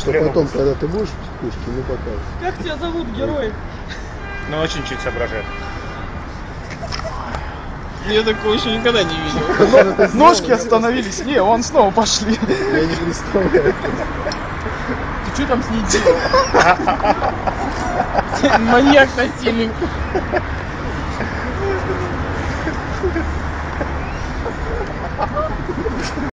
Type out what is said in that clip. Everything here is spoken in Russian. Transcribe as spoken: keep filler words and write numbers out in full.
что потом, когда ты будешь в психушке, ну покажешь. Как тебя зовут, герой? Ну, очень чуть соображает. Я такого еще никогда не видел. Ножки остановились. Не, вон снова пошли. Я не представляю. Ты что там с ней делал? Маньяк-насильник.